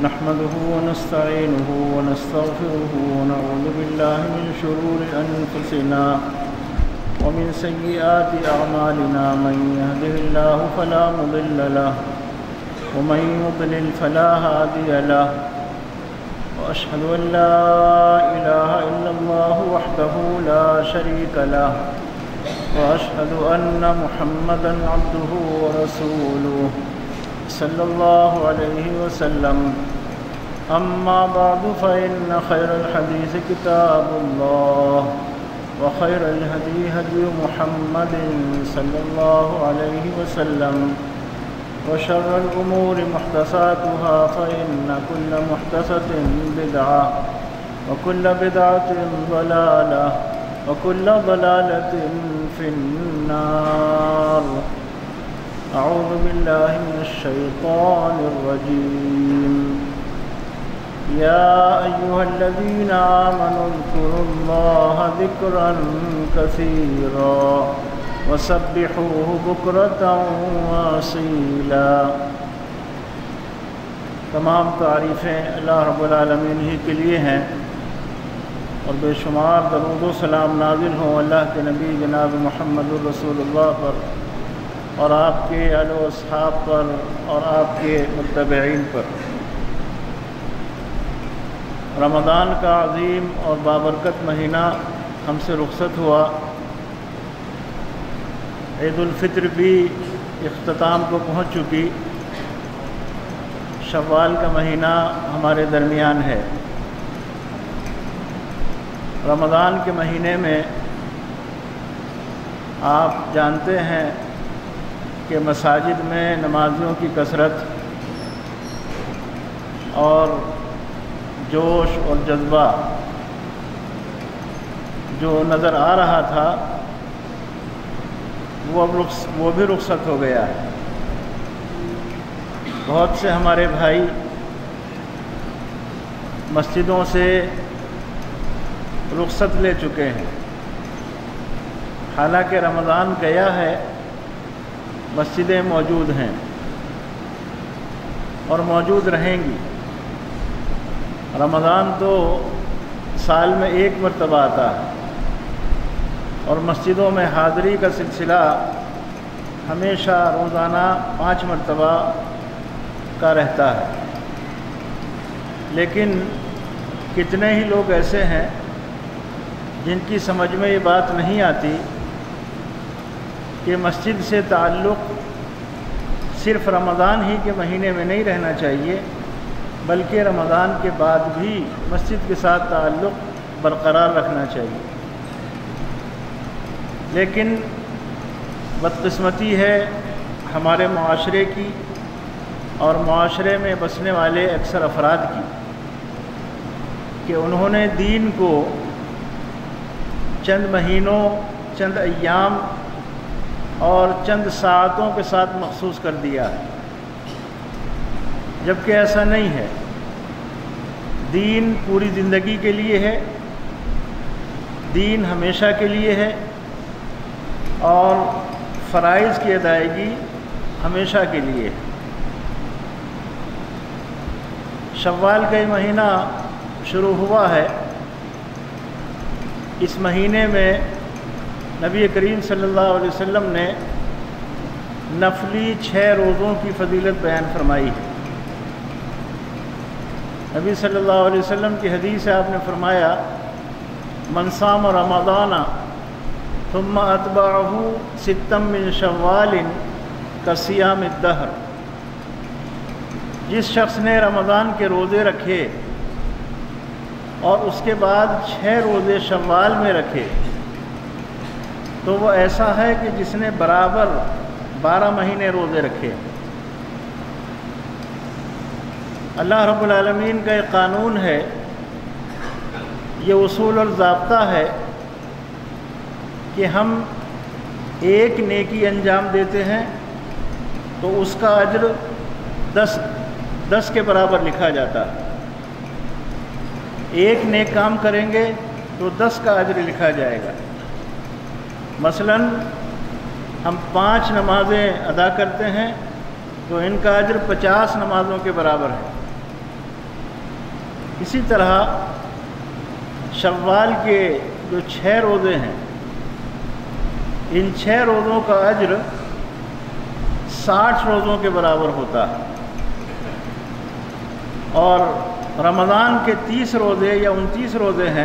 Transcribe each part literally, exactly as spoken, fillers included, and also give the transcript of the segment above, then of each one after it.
نحمده ونستعينه ونستغفره ونعوذ بالله من شرور أنفسنا ومن سيئات أعمالنا من يهده الله فلا مضل له ومن يضلل فلا هادي له وأشهد أن لا إله إلا الله وحده لا شريك له وأشهد أن محمدًا عبده ورسوله صلى الله عليه وسلم أما بعد فإن خير الحديث كتاب الله وخير الهدي هدي محمد صلى الله عليه وسلم وشر الأمور محدثاتها فإن كل محدثة بدعة وكل بدعة ضلالة وكل ضلالة في النار. أعوذ بالله من الشيطان الرجيم. يا أيها الذين آمنوا اذكروا الله ذكرا كثيرا وسبحوه بكرة وأصيلا. تمام تعریفیں اللہ رب العالمین ہی کے لیے ہیں اور بے شمار درود و سلام نازل ہوں اللہ کے نبی جناب محمد الرسول اللہ پر اور آپ کے آل و اصحاب پر اور آپ کے متبعین پر. رمضان کا عظیم اور بابرکت مہینہ ہم سے رخصت ہوا. عید الفطر بھی اختتام کو پہنچ چکی. شوال کا مہینہ ہمارے درمیان ہے. رمضان کے مہینے میں آپ جانتے ہیں کہ مساجد میں نمازیوں کی کثرت اور جوش اور جذبہ جو نظر آ رہا تھا وہ اب وہ بھی رخصت ہو گیا ہے. بہت سے ہمارے بھائی مسجدوں سے رخصت لے چکے ہیں. حالانکہ رمضان گیا ہے، مسجدیں موجود ہیں اور موجود رہیں گی. رمضان تو سال میں ایک مرتبہ آتا ہے اور مسجدوں میں حاضری کا سلسلہ ہمیشہ روزانہ پانچ مرتبہ کا رہتا ہے. لیکن کتنے ہی لوگ ایسے ہیں جن کی سمجھ میں یہ بات نہیں آتی کہ مسجد سے تعلق صرف رمضان ہی کے مہینے میں نہیں رہنا چاہیے بلکہ رمضان کے بعد بھی مسجد کے ساتھ تعلق برقرار رکھنا چاہیے. لیکن بدقسمتی ہے ہمارے معاشرے کی اور معاشرے میں بسنے والے اکثر افراد کی کہ انہوں نے دین کو چند مہینوں، چند ایام اور چند ساعتوں کے ساتھ مخصوص کر دیا ہے، جبکہ ایسا نہیں ہے. دین پوری زندگی کے لیے ہے، دین ہمیشہ کے لیے ہے اور فرائض کی ادائیگی ہمیشہ کے لیے ہے. شوال کا یہ مہینہ شروع ہوا ہے. اس مہینے میں نبی کریم صلی اللہ علیہ وسلم نے نفلی چھ روزوں کی فضیلت بیان فرمائی ہے. نبی صلی اللہ علیہ وسلم کی حدیث ہے، آپ نے فرمایا من صام رمضان ثم اتبعہ ستا من شوال کصیام الدہر. جس شخص نے رمضان کے روزے رکھے اور اس کے بعد چھ روزے شوال میں رکھے تو وہ ایسا ہے کہ جس نے برابر بارہ مہینے روزے رکھے. اللہ رب العالمین کا یہ قانون ہے، یہ اصول اور ضابطہ ہے کہ ہم ایک نیکی انجام دیتے ہیں تو اس کا اجر دس دس کے برابر لکھا جاتا ہے. ایک نیک کام کریں گے تو دس کا اجر لکھا جائے گا. مثلاً ہم پانچ نمازیں ادا کرتے ہیں تو ان کا اجر پچاس نمازوں کے برابر ہے. اسی طرح شوال کے جو چھ روزے ہیں، ان چھ روزوں کا اجر ساٹھ روزوں کے برابر ہوتا ہے، اور رمضان کے تیس روزے یا انتیس روزے ہیں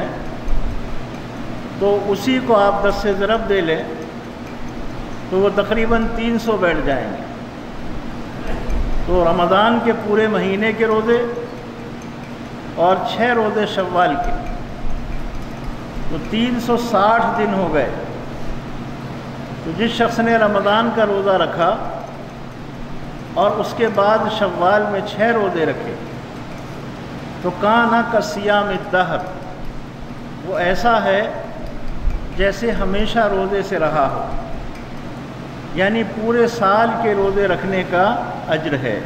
تو اسی کو آپ دس سے ضرب دے لیں تو وہ تقریباً تین سو بیٹھ جائیں گے۔ تو رمضان کے پورے مہینے کے روزے اور چھ روزے شوال کے، تو تین سو ساٹھ دن ہو گئے۔ تو جس شخص نے رمضان کا روزہ رکھا اور اس کے بعد شوال میں چھ روزے رکھے تو کانا کا صیام الدہر، وہ ایسا ہے جیسے ہمیشہ روزے سے رہا ہو، یعنی پورے سال کے روزے رکھنے کا اجر ہے۔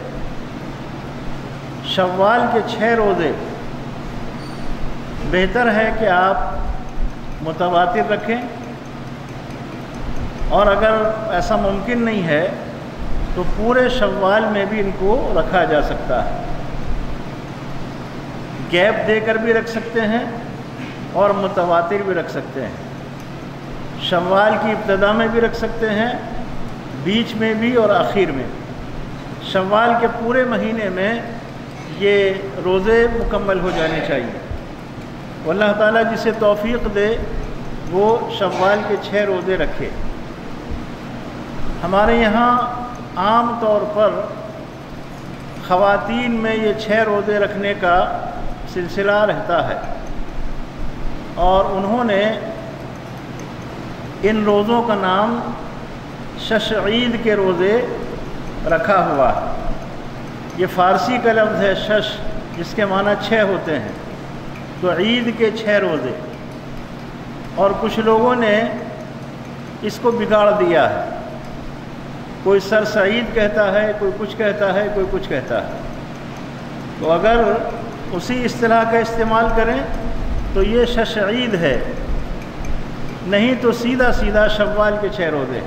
شوال کے چھ روزے بہتر ہے کہ آپ متواتر رکھیں، اور اگر ایسا ممکن نہیں ہے تو پورے شوال میں بھی ان کو رکھا جا سکتا ہے، گیپ دے کر بھی رکھ سکتے ہیں اور متواتر بھی رکھ سکتے ہیں۔ شوال کی ابتدا میں بھی رکھ سکتے ہیں، بیچ میں بھی اور آخر میں۔ شوال کے پورے مہینے میں یہ روزے مکمل ہو جانے چاہیے۔ اللہ تعالیٰ جسے توفیق دے وہ شوال کے چھ روزے رکھے۔ ہمارے یہاں عام طور پر خواتین میں یہ چھ روزے رکھنے کا سلسلہ رہتا ہے، اور انہوں نے ان روزوں کا نام شش عید کے روزے رکھا ہوا ہے۔ یہ فارسی کا لفظ ہے شش، جس کے معنی چھ ہوتے ہیں، تو عید کے چھ روزے۔ اور کچھ لوگوں نے اس کو بگاڑ دیا ہے، کوئی سر سعید کہتا ہے، کوئی کچھ کہتا ہے، کوئی کچھ کہتا ہے۔ تو اگر اسی اصطلاح کا استعمال کریں تو یہ شش عید ہے، نہیں تو سیدھا سیدھا شوال کے چھ روزے۔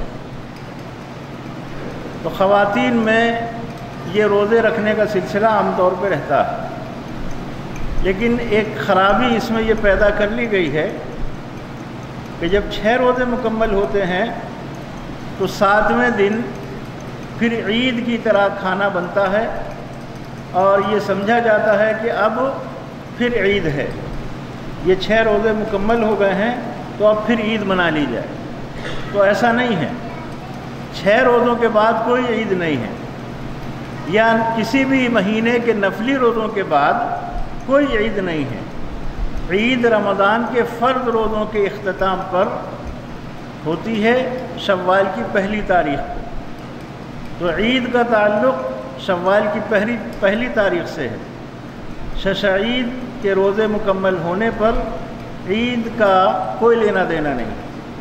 تو خواتین میں یہ روزے رکھنے کا سلسلہ عام طور پہ رہتا ہے، لیکن ایک خرابی اس میں یہ پیدا کر لی گئی ہے کہ جب چھ روزے مکمل ہوتے ہیں تو ساتویں دن پھر عید کی طرح کھانا بنتا ہے، اور یہ سمجھا جاتا ہے کہ اب پھر عید ہے، یہ چھ روزے مکمل ہو گئے ہیں تو اب پھر عید منا لی جائے۔ تو ایسا نہیں ہے، چھ روزوں کے بعد کوئی عید نہیں ہے، یا کسی بھی مہینے کے نفلی روزوں کے بعد کوئی عید نہیں ہے۔ عید رمضان کے فرض روزوں کے اختتام پر ہوتی ہے شوال کی پہلی تاریخ کو۔ تو عید کا تعلق شوال کی پہلی پہلی تاریخ سے ہے۔ شش عید کے روزے مکمل ہونے پر عید کا کوئی لینا دینا نہیں۔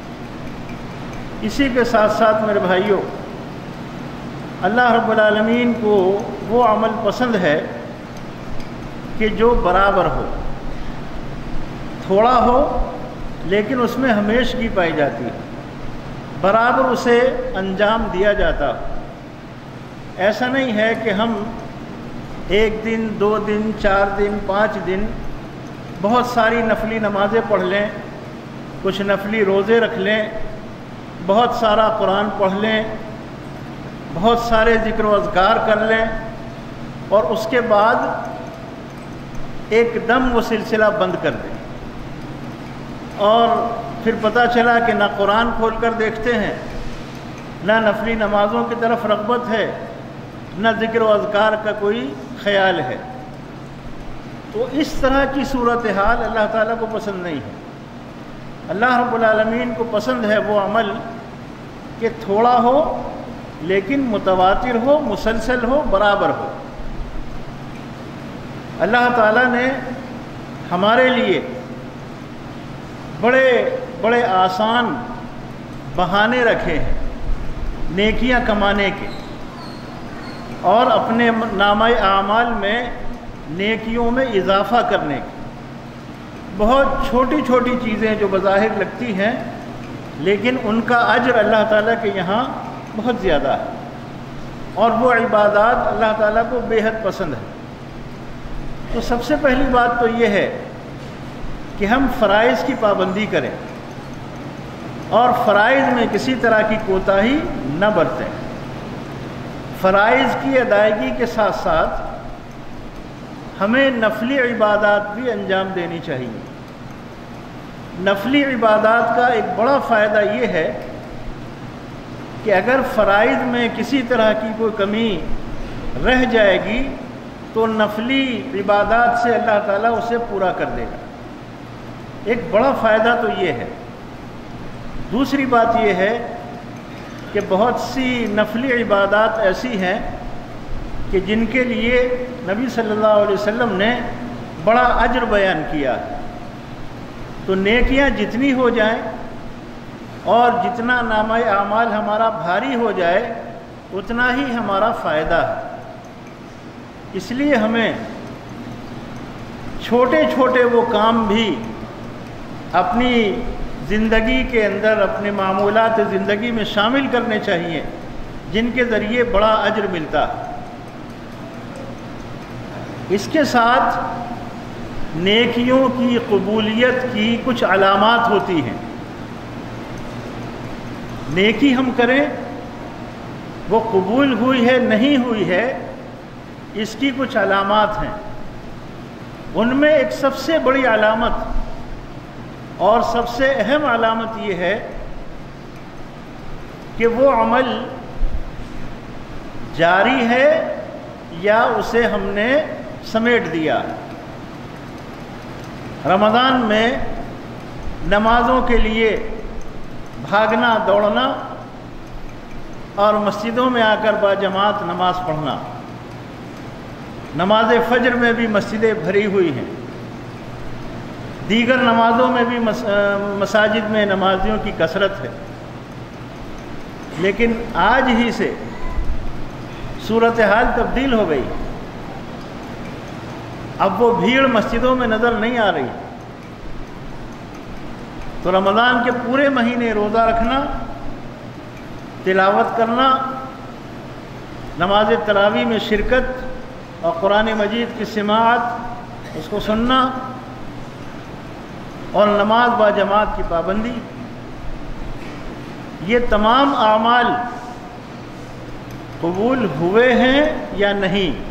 اسی کے ساتھ ساتھ میرے بھائیوں، اللہ رب العالمین کو وہ عمل پسند ہے کہ جو برابر ہو، تھوڑا ہو لیکن اس میں ہمیشگی پائی جاتی ہے، برابر اسے انجام دیا جاتا ہو۔ ایسا نہیں ہے کہ ہم ایک دن، دو دن، چار دن، پانچ دن بہت ساری نفلی نمازیں پڑھ لیں، کچھ نفلی روزے رکھ لیں، بہت سارا قرآن پڑھ لیں، بہت سارے ذکر و اذکار کر لیں، اور اس کے بعد ایک دم وہ سلسلہ بند کر دیں، اور پھر پتہ چلا کہ نہ قرآن کھول کر دیکھتے ہیں، نہ نفلی نمازوں کی طرف رغبت ہے، نہ ذکر و اذکار کا کوئی خیال ہے۔ تو اس طرح کی صورتحال اللہ تعالیٰ کو پسند نہیں ہے۔ اللہ رب العالمین کو پسند ہے وہ عمل کہ تھوڑا ہو لیکن متواتر ہو، مسلسل ہو، برابر ہو۔ اللہ تعالیٰ نے ہمارے لیے بڑے بڑے آسان بہانے رکھے ہیں نیکیاں کمانے کے، اور اپنے نامہ اعمال میں نیکیوں میں اضافہ کرنے کے۔ بہت چھوٹی چھوٹی چیزیں جو بظاہر لگتی ہیں، لیکن ان کا اجر اللہ تعالیٰ کے یہاں بہت زیادہ ہے، اور وہ عبادات اللہ تعالیٰ کو بے حد پسند ہے۔ تو سب سے پہلی بات تو یہ ہے کہ ہم فرائض کی پابندی کریں اور فرائض میں کسی طرح کی کوتاہی نہ برتیں۔ فرائض کی ادائیگی کے ساتھ ساتھ ہمیں نفلی عبادات بھی انجام دینی چاہیے۔ نفلی عبادات کا ایک بڑا فائدہ یہ ہے کہ اگر فرائض میں کسی طرح کی کوئی کمی رہ جائے گی تو نفلی عبادات سے اللہ تعالیٰ اسے پورا کر دے گا۔ ایک بڑا فائدہ تو یہ ہے۔ دوسری بات یہ ہے کہ بہت سی نفلی عبادات ایسی ہیں کہ جن کے لیے نبی صلی اللہ علیہ وسلم نے بڑا اجر بیان کیا، تو نیکیاں جتنی ہو جائیں اور جتنا نامہ اعمال ہمارا بھاری ہو جائے اتنا ہی ہمارا فائدہ ہے۔ اس لیے ہمیں چھوٹے چھوٹے وہ کام بھی اپنی زندگی کے اندر، اپنے معمولات زندگی میں شامل کرنے چاہیے جن کے ذریعے بڑا اجر ملتا ہے۔ اس کے ساتھ نیکیوں کی قبولیت کی کچھ علامات ہوتی ہیں۔ نیکی ہم کریں، وہ قبول ہوئی ہے نہیں ہوئی ہے، اس کی کچھ علامات ہیں۔ ان میں ایک سب سے بڑی علامت اور سب سے اہم علامت یہ ہے کہ وہ عمل جاری ہے یا اسے ہم نے سمیٹ دیا۔ رمضان میں نمازوں کے لیے بھاگنا دوڑنا اور مسجدوں میں آ کر باجماعت نماز پڑھنا، نماز فجر میں بھی مسجدیں بھری ہوئی ہیں، دیگر نمازوں میں بھی مساجد میں نمازیوں کی کثرت ہے، لیکن آج ہی سے صورتحال تبدیل ہو گئی۔ اب وہ بھیڑ مسجدوں میں نظر نہیں آ رہی۔ تو رمضان کے پورے مہینے روزہ رکھنا، تلاوت کرنا، نماز تراویح میں شرکت اور قرآن مجید کی سماعت، اس کو سننا اور نماز با جماعت کی پابندی، یہ تمام اعمال قبول ہوئے ہیں یا نہیں،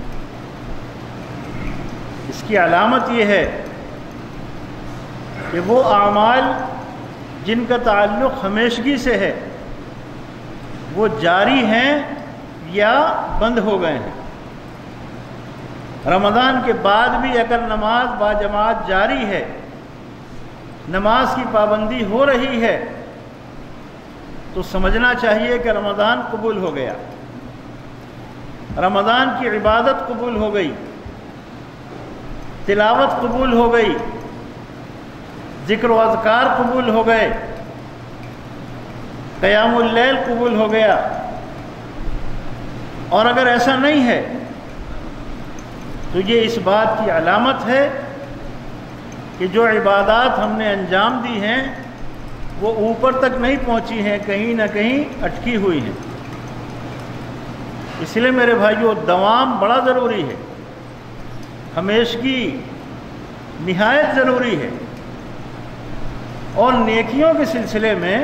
اس کی علامت یہ ہے کہ وہ اعمال جن کا تعلق ہمیشگی سے ہے وہ جاری ہیں یا بند ہو گئے ہیں۔ رمضان کے بعد بھی اگر نماز با جماعت جاری ہے، نماز کی پابندی ہو رہی ہے، تو سمجھنا چاہیے کہ رمضان قبول ہو گیا، رمضان کی عبادت قبول ہو گئی، تلاوت قبول ہو گئی، ذکر و اذکار قبول ہو گئے، قیام اللیل قبول ہو گیا۔ اور اگر ایسا نہیں ہے تو یہ اس بات کی علامت ہے کہ جو عبادات ہم نے انجام دی ہیں وہ اوپر تک نہیں پہنچی ہیں، کہیں نہ کہیں اٹکی ہوئی ہیں۔ اس لیے میرے بھائیو، دوام بڑا ضروری ہے، ہمیشگی نہایت ضروری ہے۔ اور نیکیوں کے سلسلے میں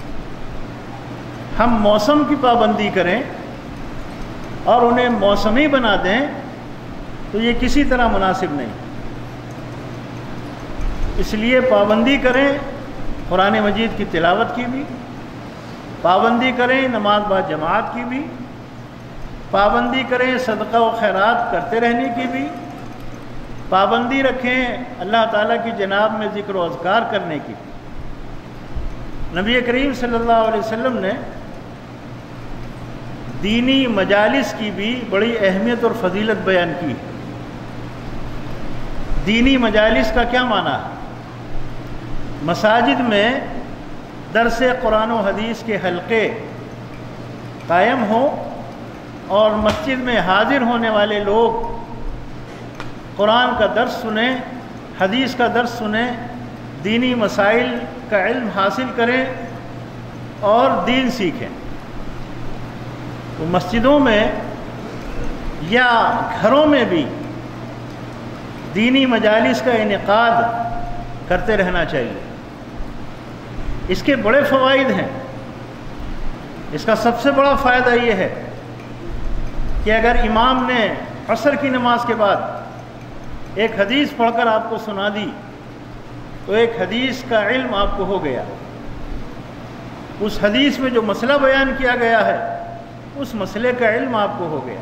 ہم موسم کی پابندی کریں اور انہیں موسمی بنا دیں تو یہ کسی طرح مناسب نہیں۔ اس لیے پابندی کریں قرآن مجید کی تلاوت کی بھی، پابندی کریں نماز با جماعت کی بھی، پابندی کریں صدقہ و خیرات کرتے رہنے کی بھی، پابندی رکھیں اللہ تعالیٰ کی جناب میں ذکر و اذکار کرنے کی۔ نبی کریم صلی اللہ علیہ وسلم نے دینی مجالس کی بھی بڑی اہمیت اور فضیلت بیان کی۔ دینی مجالس کا کیا معنی ہے؟ مساجد میں درس قرآن و حدیث کے حلقے قائم ہوں اور مسجد میں حاضر ہونے والے لوگ قرآن کا درس سنیں، حدیث کا درس سنیں، دینی مسائل کا علم حاصل کریں اور دین سیکھیں۔ تو مسجدوں میں یا گھروں میں بھی دینی مجالس کا انعقاد کرتے رہنا چاہیے۔ اس کے بڑے فوائد ہیں۔ اس کا سب سے بڑا فائدہ یہ ہے کہ اگر امام نے عصر کی نماز کے بعد ایک حدیث پڑھ کر آپ کو سنا دی تو ایک حدیث کا علم آپ کو ہو گیا، اس حدیث میں جو مسئلہ بیان کیا گیا ہے اس مسئلے کا علم آپ کو ہو گیا۔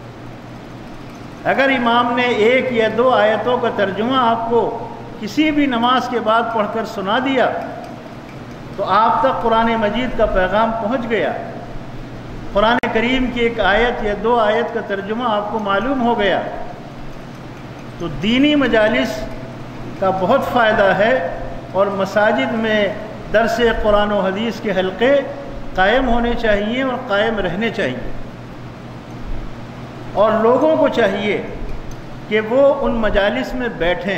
اگر امام نے ایک یا دو آیتوں کا ترجمہ آپ کو کسی بھی نماز کے بعد پڑھ کر سنا دیا تو آپ تک قرآن مجید کا پیغام پہنچ گیا، قرآن کریم کی ایک آیت یا دو آیت کا ترجمہ آپ کو معلوم ہو گیا۔ تو دینی مجالس کا بہت فائدہ ہے، اور مساجد میں درس قرآن و حدیث کے حلقے قائم ہونے چاہیے اور قائم رہنے چاہیے، اور لوگوں کو چاہیے کہ وہ ان مجالس میں بیٹھیں،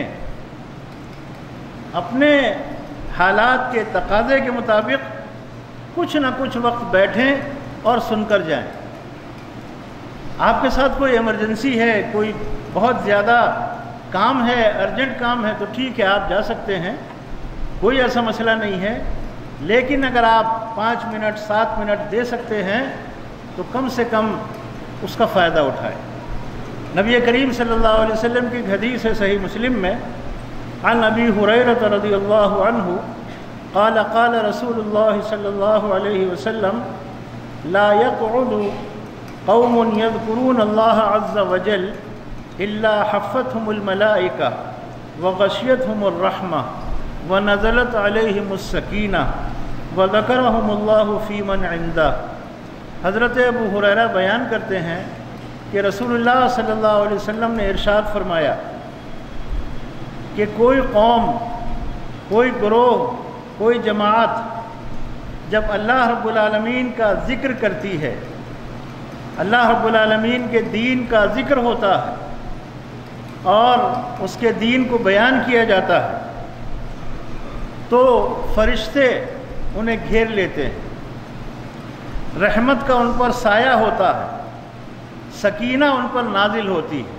اپنے حالات کے تقاضے کے مطابق کچھ نہ کچھ وقت بیٹھیں اور سن کر جائیں۔ آپ کے ساتھ کوئی ایمرجنسی ہے، کوئی بہت زیادہ کام ہے، ارجنٹ کام ہے تو ٹھیک ہے آپ جا سکتے ہیں، کوئی ایسا مسئلہ نہیں ہے، لیکن اگر آپ پانچ منٹ سات منٹ دے سکتے ہیں تو کم سے کم اس کا فائدہ اٹھائیں۔ نبی کریم صلی اللہ علیہ وسلم کی ایک حدیث ہے صحیح مسلم میں، عن ابی ہریرہ رضی اللہ عنہ قال قال رسول اللہ صلی اللہ علیہ وسلم لا يقعد قوم يذكرون الله عز وجل الا حفتهم الملائکہ وغشیتهم الرحمہ ونزلت علیہم السکینہ وذکرہم اللہ فی من عندہ۔ حضرت ابو ہریرہ بیان کرتے ہیں کہ رسول اللہ صلی اللہ علیہ وسلم نے ارشاد فرمایا کہ کوئی قوم، کوئی گروہ، کوئی جماعت جب اللہ رب العالمین کا ذکر کرتی ہے، اللہ رب العالمین کے دین کا ذکر ہوتا ہے اور اس کے دین کو بیان کیا جاتا ہے تو فرشتے انہیں گھیر لیتے ہیں، رحمت کا ان پر سایہ ہوتا ہے، سکینہ ان پر نازل ہوتی ہے،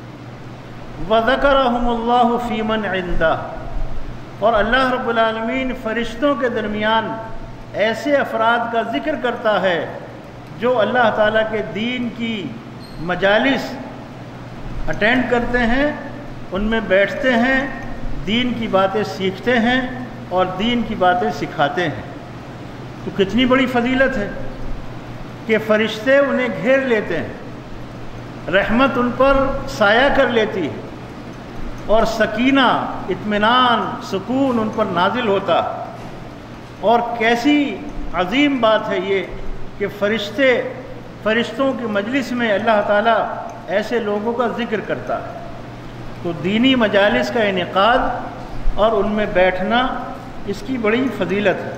وَذَكَرَهُمُ اللَّهُ فِي مَنْ عِنْدَهُ، اور اللہ رب العالمین فرشتوں کے درمیان ایسے افراد کا ذکر کرتا ہے جو اللہ تعالیٰ کے دین کی مجالس اٹینڈ کرتے ہیں، ان میں بیٹھتے ہیں، دین کی باتیں سیکھتے ہیں اور دین کی باتیں سکھاتے ہیں۔ تو کتنی بڑی فضیلت ہے کہ فرشتے انہیں گھیر لیتے ہیں، رحمت ان پر سایہ کر لیتی ہے اور سکینہ، اطمینان، سکون ان پر نازل ہوتا ہے۔ اور کیسی عظیم بات ہے یہ کہ فرشتے فرشتوں کی مجلس میں اللہ تعالیٰ ایسے لوگوں کا ذکر کرتا ہے۔ تو دینی مجالس کا انعقاد اور ان میں بیٹھنا اس کی بڑی فضیلت ہے۔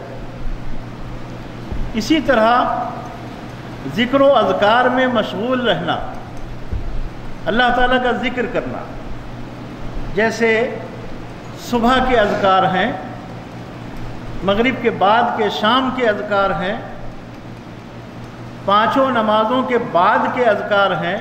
اسی طرح ذکر و اذکار میں مشغول رہنا، اللہ تعالیٰ کا ذکر کرنا، جیسے صبح کے اذکار ہیں، مغرب کے بعد کے شام کے اذکار ہیں، پانچوں نمازوں کے بعد کے اذکار ہیں۔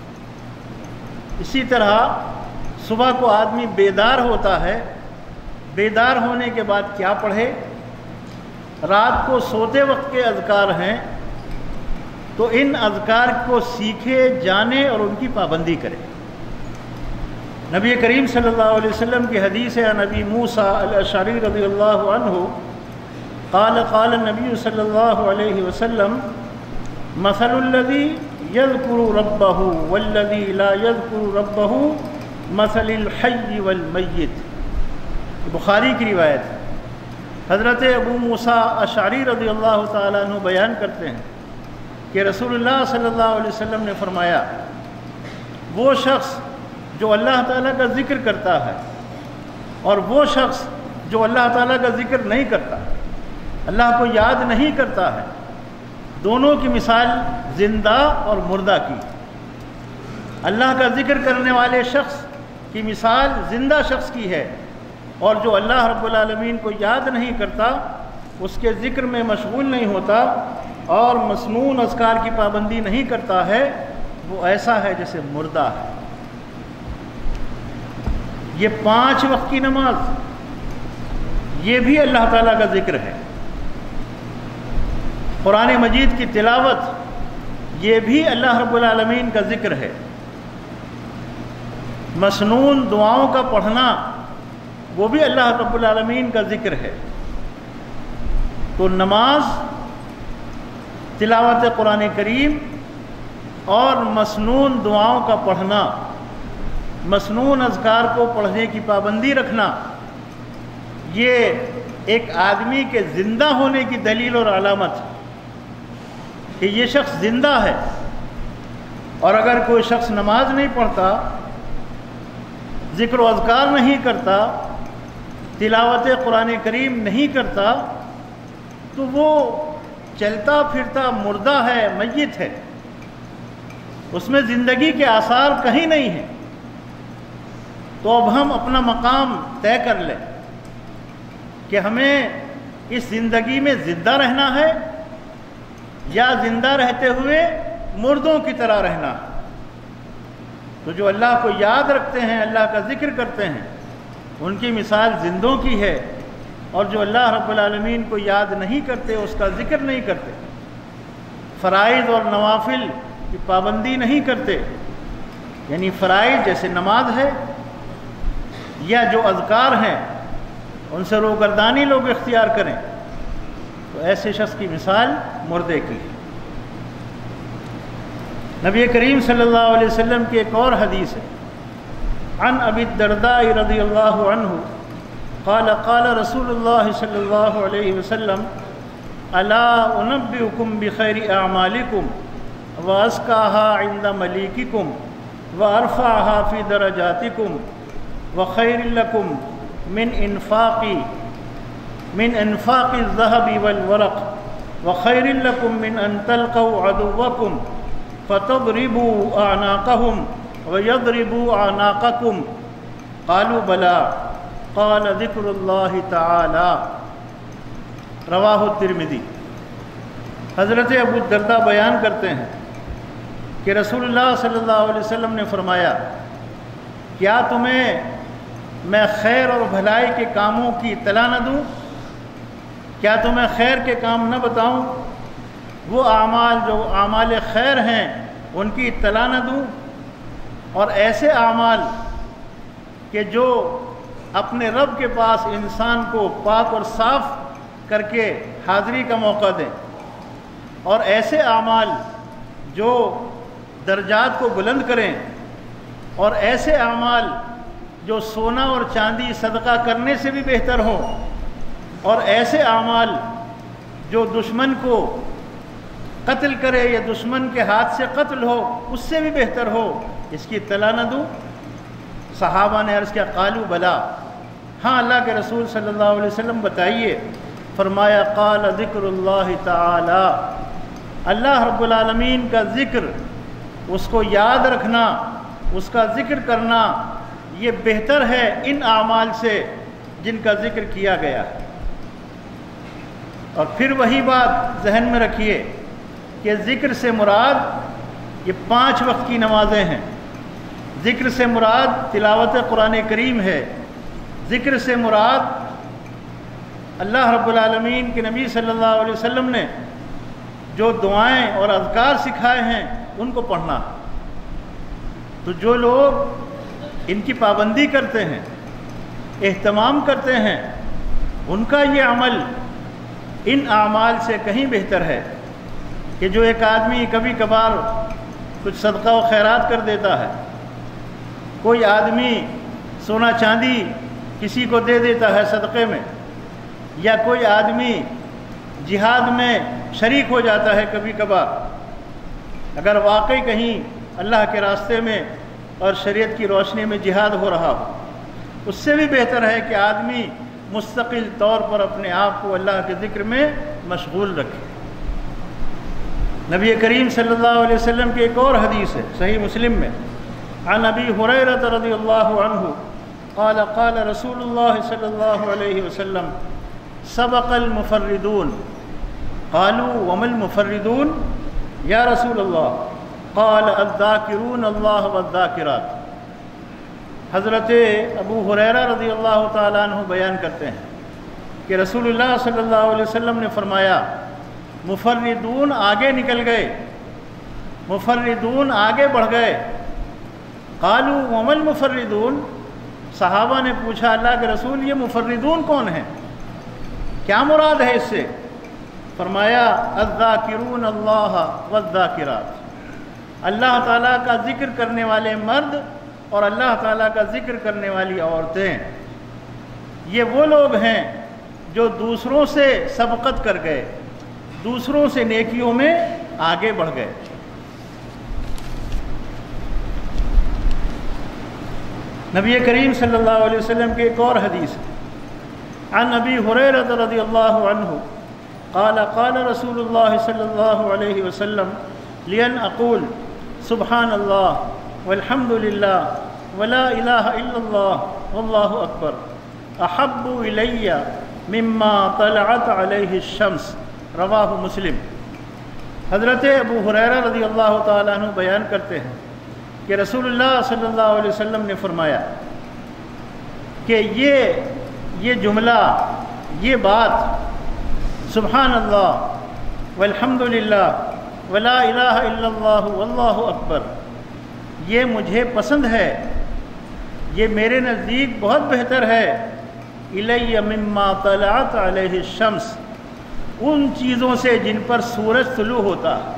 اسی طرح صبح کو آدمی بیدار ہوتا ہے، بیدار ہونے کے بعد کیا پڑھے، رات کو سوتے وقت کے اذکار ہیں، تو ان اذکار کو سیکھے، جانے اور ان کی پابندی کرے۔ نبی کریم صلی اللہ علیہ وسلم کی حدیث ہے عن ابی موسیٰ الاشعری رضی اللہ عنہ قال قال النبی صلی اللہ علیہ وسلم مثل الذی یذکر ربہ والذی لا یذکر ربہ مثل الحی والمیت۔ بخاری کی روایت ہے۔ حضرت ابو موسیٰ اشعری رضی اللہ تعالیٰ عنہ بیان کرتے ہیں کہ رسول اللہ صلی اللہ علیہ وسلم نے فرمایا، وہ شخص جو اللہ تعالیٰ کا ذکر کرتا ہے اور وہ شخص جو اللہ تعالیٰ کا ذکر نہیں کرتا، اللہ کو یاد نہیں کرتا ہے، دونوں کی مثال زندہ اور مردہ کی۔ اللہ کا ذکر کرنے والے شخص کی مثال زندہ شخص کی ہے، اور جو اللہ رب العالمین کو یاد نہیں کرتا، اس کے ذکر میں مشغول نہیں ہوتا اور مسنون اذکار کی پابندی نہیں کرتا ہے، وہ ایسا ہے جیسے مردہ ہے۔ یہ پانچ وقت کی نماز، یہ بھی اللہ تعالیٰ کا ذکر ہے۔ قرآن مجید کی تلاوت، یہ بھی اللہ رب العالمین کا ذکر ہے۔ مسنون دعاؤں کا پڑھنا، وہ بھی اللہ رب العالمین کا ذکر ہے۔ تو نماز، تلاوت قرآن کریم اور مسنون دعاؤں کا پڑھنا، مسنون اذکار کو پڑھنے کی پابندی رکھنا، یہ ایک آدمی کے زندہ ہونے کی دلیل اور علامت ہے کہ یہ شخص زندہ ہے۔ اور اگر کوئی شخص نماز نہیں پڑھتا، ذکر و اذکار نہیں کرتا، تلاوت قرآن کریم نہیں کرتا، تو وہ چلتا پھرتا مردہ ہے، میت ہے، اس میں زندگی کے آثار کہیں نہیں ہیں۔ تو اب ہم اپنا مقام طے کر لیں کہ ہمیں اس زندگی میں زندہ رہنا ہے یا زندہ رہتے ہوئے مردوں کی طرح رہنا ہے۔ تو جو اللہ کو یاد رکھتے ہیں، اللہ کا ذکر کرتے ہیں، ان کی مثال زندوں کی ہے، اور جو اللہ رب العالمین کو یاد نہیں کرتے، اس کا ذکر نہیں کرتے، فرائض اور نوافل کی پابندی نہیں کرتے، یعنی فرائض جیسے نماز ہے یا جو اذکار ہیں ان سے روگردانی لوگ اختیار کریں، تو ایسے شخص کی مثال مردے کی ہے۔ نبی کریم صلی اللہ علیہ وسلم کی ایک اور حدیث ہے، عن ابی الدرداء رضی اللہ عنہ قال قال رسول اللہ صلی اللہ علیہ وسلم الا انبئکم بخیر اعمالکم وازکاها عند ملیککم وارفعها فی درجاتکم وخیر لکم من انفاق من انفاق الذهب والورق وخیر لکم من ان تلقوا عدوکم فتضربوا اعناقهم ويضربوا اعناقكم قالوا بلى قال ذکر اللہ تعالی۔ رواہ الترمذی۔ حضرت ابو الدرداء بیان کرتے ہیں کہ رسول اللہ صلی اللہ علیہ وسلم نے فرمایا، کیا تمہیں میں خیر اور بھلائی کے کاموں کی اطلاع نہ دوں؟ کیا تمہیں خیر کے کام نہ بتاؤں؟ وہ اعمال جو اعمال خیر ہیں ان کی اطلاع نہ دوں؟ اور ایسے اعمال کہ جو اپنے رب کے پاس انسان کو پاک اور صاف کر کے حاضری کا موقع دیں، اور ایسے اعمال جو درجات کو بلند کریں، اور ایسے اعمال جو سونا اور چاندی صدقہ کرنے سے بھی بہتر ہوں، اور ایسے اعمال جو دشمن کو قتل کرے یا دشمن کے ہاتھ سے قتل ہو اس سے بھی بہتر ہو، اس کی اطلاع نہ دوں؟ صحابہ نے عرض کیا، قالوا بلا، ہاں اللہ کے رسول صلی اللہ علیہ وسلم بتائیے۔ فرمایا قال ذکر اللہ تعالی، اللہ رب العالمین کا ذکر، اس کو یاد رکھنا، اس کا ذکر کرنا، یہ بہتر ہے ان اعمال سے جن کا ذکر کیا گیا ہے۔ اور پھر وہی بات ذہن میں رکھیے کہ ذکر سے مراد یہ پانچ وقت کی نمازیں ہیں، ذکر سے مراد تلاوت قرآن کریم ہے، ذکر سے مراد اللہ رب العالمین کے نبی صلی اللہ علیہ وسلم نے جو دعائیں اور اذکار سکھائے ہیں ان کو پڑھنا۔ تو جو لوگ ان کی پابندی کرتے ہیں، اہتمام کرتے ہیں، ان کا یہ عمل ان اعمال سے کہیں بہتر ہے کہ جو ایک آدمی کبھی کبھار کچھ صدقہ و خیرات کر دیتا ہے، کوئی آدمی سونا چاندی کسی کو دے دیتا ہے صدقے میں، یا کوئی آدمی جہاد میں شریک ہو جاتا ہے کبھی کبھار، اگر واقعی کہیں اللہ کے راستے میں اور شریعت کی روشنی میں جہاد ہو رہا ہو، اس سے بھی بہتر ہے کہ آدمی مستقل طور پر اپنے آپ کو اللہ کے ذکر میں مشغول رکھے۔ نبی کریم صلی اللہ علیہ وسلم کی ایک اور حدیث ہے صحیح مسلم میں، عن ابی ہریرہ رضی اللہ عنہ قال قال رسول اللہ صلی اللہ علیہ وسلم سبق المفردون قالوا وما المفردون یا رسول اللہ قال الذاکرون اللہ والذاکرات۔ حضرت ابو ہریرہ رضی اللہ تعالیٰ عنہ بیان کرتے ہیں کہ رسول اللہ صلی اللہ علیہ وسلم نے فرمایا مفردون آگے نکل گئے، مفردون آگے بڑھ گئے۔ قالوا وما المفردون، صحابہ نے پوچھا اللہ کے رسول یہ مفردون کون ہیں، کیا مراد ہے اس سے؟ فرمایا الذاکرون اللہ والذاکرات، اللہ تعالیٰ کا ذکر کرنے والے مرد اور اللہ تعالیٰ کا ذکر کرنے والی عورتیں، یہ وہ لوگ ہیں جو دوسروں سے سبقت کر گئے، دوسروں سے نیکیوں میں آگے بڑھ گئے۔ نبی کریم صلی اللہ علیہ وسلم کی ایک اور حدیث ہے، عن ابی ہریرہ رضی اللہ عنہ قال قال رسول اللہ صلی اللہ علیہ وسلم لئن اقول سبحان اللہ والحمد للہ ولا الہ الا اللہ واللہ اکبر احب الی مما طلعت علیہ الشمس، رواہ مسلم۔ حضرت ابو ہریرہ رضی اللہ تعالیٰ عنہ بیان کرتے ہیں کہ رسول اللہ صلی اللہ علیہ وسلم نے فرمایا کہ یہ یہ جملہ، یہ بات سبحان اللہ والحمد للہ ولا الہ الا اللہ واللہ اکبر، یہ مجھے پسند ہے، یہ میرے نزدیک بہت بہتر ہے، الی مما طلعت علیہ الشمس، ان چیزوں سے جن پر سورج طلوع ہوتا ہے۔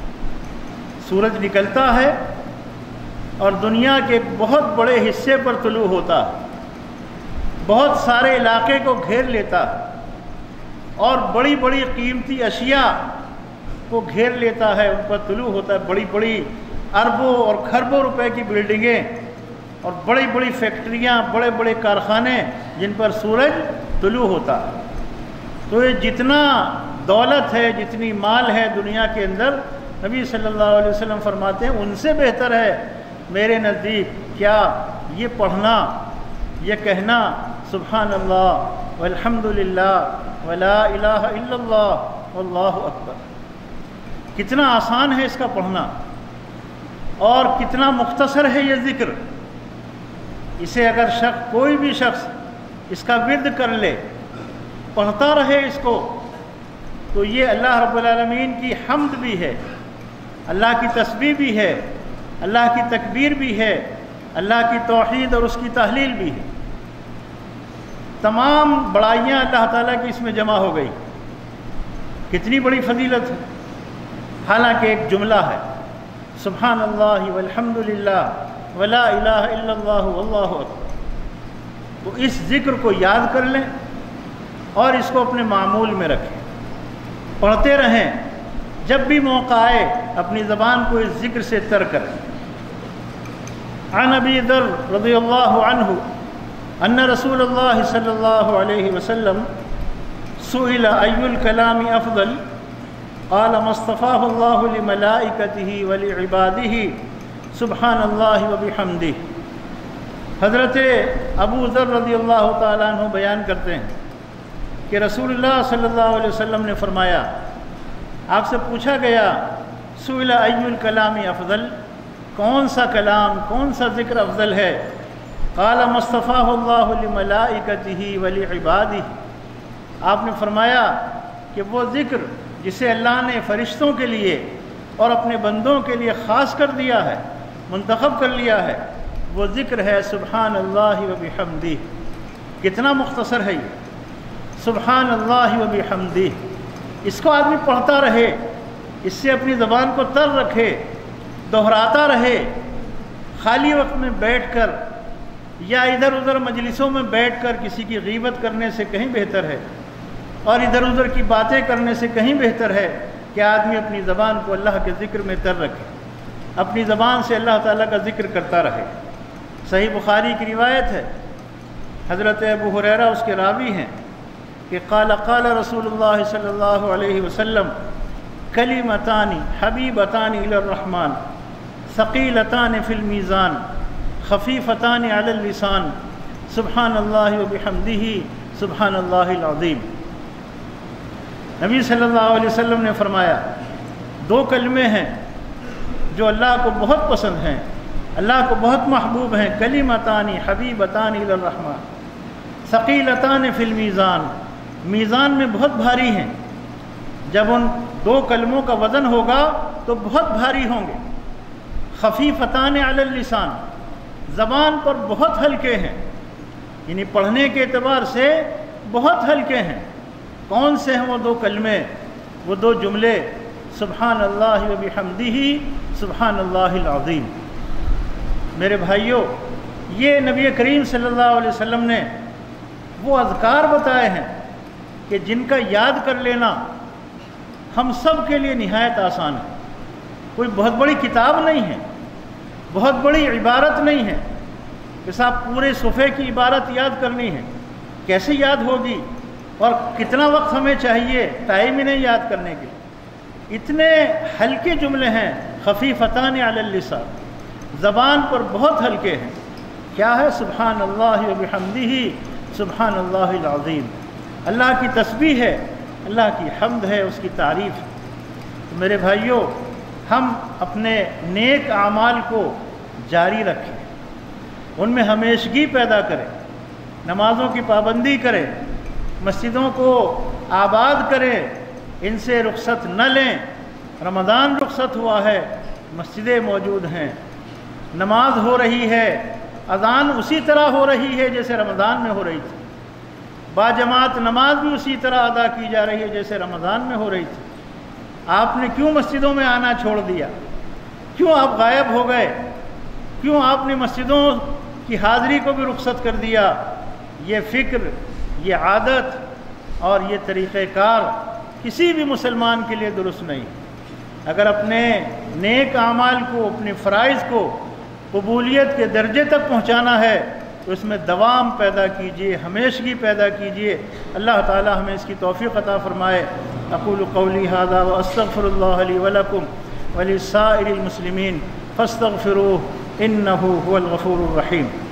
سورج نکلتا ہے اور دنیا کے بہت بڑے حصے پر طلوع ہوتا ہے، بہت سارے علاقے کو گھیر لیتا ہے اور بڑی بڑی قیمتی اشیاء کو گھیر لیتا ہے، ان پر طلوع ہوتا ہے، بڑی بڑی اربوں اور کھربوں روپے کی بلڈنگیں اور بڑی بڑی فیکٹریاں، بڑے بڑے کارخانے جن پر سورج طلوع ہوتا ہے۔ تو یہ جتنا دولت ہے، جتنی مال ہے دنیا کے اندر، نبی صلی اللہ علیہ وسلم فرماتے ہیں ان سے بہتر ہے میرے نزدیک کیا، یہ پڑھنا، یہ کہنا سبحان اللہ والحمد للہ ولا الہ الا اللہ واللہ اکبر۔ کتنا آسان ہے اس کا پڑھنا اور کتنا مختصر ہے یہ ذکر۔ اسے اگر شخص کوئی بھی شخص اس کا ورد کر لے، پڑھتا رہے اس کو، تو یہ اللہ رب العالمین کی حمد بھی ہے، اللہ کی تسبیح بھی ہے، اللہ کی تکبیر بھی ہے، اللہ کی توحید اور اس کی تحلیل بھی ہے۔ تمام بڑائیاں اللہ تعالیٰ کی اس میں جمع ہو گئی۔ کتنی بڑی فضیلت ہے، حالانکہ ایک جملہ ہے سبحان اللہ والحمد للہ ولا الہ الا اللہ واللہ اکبر۔ تو اس ذکر کو یاد کر لیں اور اس کو اپنے معمول میں رکھیں، پڑھتے رہیں، جب بھی موقع آئے اپنی زبان کو اس ذکر سے تر کریں۔ عن ابی ذر رضی اللہ عنہ ان رسول اللہ صلی اللہ علیہ وسلم سئل ای الکلام افضل قال ما اصطفاه اللہ لملائکتہ ولعبادہ سبحان اللہ وبحمدہ۔ حضرت ابو ذر رضی اللہ تعالیٰ عنہ بیان کرتے ہیں کہ رسول اللہ صلی اللہ علیہ وسلم نے فرمایا، آپ سے پوچھا گیا سئل ای الکلام افضل، کون سا کلام، کون سا ذکر افضل ہے؟ قال ما اصطفاه اللہ لملائکتہ ولعبادہ، آپ نے فرمایا کہ وہ ذکر جسے اللہ نے فرشتوں کے لیے اور اپنے بندوں کے لیے خاص کر دیا ہے، منتخب کر لیا ہے، وہ ذکر ہے سبحان اللہ وبحمدہ۔ کتنا مختصر ہے یہ سبحان اللہ وبحمدہ۔ اس کو آدمی پڑھتا رہے، اس سے اپنی زبان کو تر رکھے، دہراتا رہے، خالی وقت میں بیٹھ کر یا ادھر ادھر مجلسوں میں بیٹھ کر کسی کی غیبت کرنے سے کہیں بہتر ہے اور ادھر ادھر کی باتیں کرنے سے کہیں بہتر ہے کہ آدمی اپنی زبان کو اللہ کے ذکر میں تر رکھے، اپنی زبان سے اللہ تعالیٰ کا ذکر کرتا رہے۔ صحیح بخاری کی روایت ہے، حضرت ابو ہریرہ اس کے راوی ہیں کہ قال قال رسول اللہ صلی اللہ علیہ وسلم کلمتان حبیبتان الی الرحمن ثقیلتان فی المیزان خفیفتان علی اللسان سبحان اللہ وبحمدہ سبحان اللہ العظیم۔ نبی صلی اللہ علیہ وسلم نے فرمایا دو کلمے ہیں جو اللہ کو بہت پسند ہیں، اللہ کو بہت محبوب ہیں. کلمتان حبیبتان الی الرحمن ثقیلتان فی المیزان، میزان میں بہت بھاری ہیں. جب ان دو کلموں کا وزن ہوگا تو بہت بھاری ہوں گے. خفیفتان علی اللسان، زبان پر بہت ہلکے ہیں، یعنی پڑھنے کے اعتبار سے بہت ہلکے ہیں. کون سے ہیں وہ دو کلمے، وہ دو جملے؟ سبحان اللہ و بحمدہ سبحان اللہ العظیم. میرے بھائیوں، یہ نبی کریم صلی اللہ علیہ وسلم نے وہ اذکار بتائے ہیں کہ جن کا یاد کر لینا ہم سب کے لیے نہایت آسان ہے. کوئی بہت بڑی کتاب نہیں ہے، بہت بڑی عبارت نہیں ہے کہ صاحب پورے صفحے کی عبارت یاد کرنی ہے. کیسے یاد ہوگی اور کتنا وقت ہمیں چاہیے، ٹائم ہی نہیں یاد کرنے کے. اتنے ہلکے جملے ہیں. خفیفتان علی اللسان، زبان پر بہت ہلکے ہیں. کیا ہے؟ سبحان اللہ و بحمدہ سبحان اللہ العظیم. اللہ کی تسبیح ہے، اللہ کی حمد ہے، اس کی تعریف ہے. تو میرے بھائیوں، ہم اپنے نیک اعمال کو جاری رکھیں، ان میں ہمیشگی پیدا کریں، نمازوں کی پابندی کریں، مسجدوں کو آباد کریں، ان سے رخصت نہ لیں. رمضان رخصت ہوا ہے، مسجدیں موجود ہیں، نماز ہو رہی ہے، اذان اسی طرح ہو رہی ہے جیسے رمضان میں ہو رہی تھی، باجماعت نماز بھی اسی طرح ادا کی جا رہی ہے جیسے رمضان میں ہو رہی تھی. آپ نے کیوں مسجدوں میں آنا چھوڑ دیا؟ کیوں آپ غائب ہو گئے؟ کیوں آپ نے مسجدوں کی حاضری کو بھی رخصت کر دیا؟ یہ فکر، یہ عادت اور یہ طریقہ کار کسی بھی مسلمان کے لیے درست نہیں. اگر اپنے نیک اعمال کو، اپنے فرائض کو قبولیت کے درجے تک پہنچانا ہے تو اس میں دوام پیدا کیجیے، ہمیشگی پیدا کیجیے. اللہ تعالی ہمیں اس کی توفیق عطا فرمائے. اقول قولی ھذا واستغفر اللہ لی ولکم ولسائر المسلمین فاستغفروہ انہ هو الغفور الرحیم.